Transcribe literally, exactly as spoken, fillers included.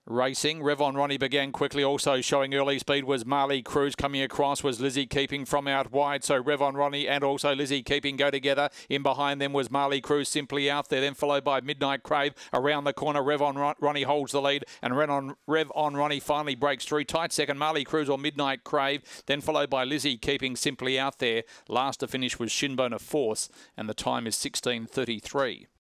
Racing. Rev on Ronnie began quickly. Also showing early speed was Marley Cruz. Coming across was Lizzie Keeping from out wide. So Rev on Ronnie and also Lizzie Keeping go together. In behind them was Marley Cruz simply out there. Then followed by Midnight Crave. Around the corner, Rev on Ron- Ronnie holds the lead. And Rev on, Rev on Ronnie finally breaks through. Tight second, Marley Cruz or Midnight Crave. Then followed by Lizzie Keeping simply out there. Last to finish was Shinbone of Force. And the time is sixteen thirty-three.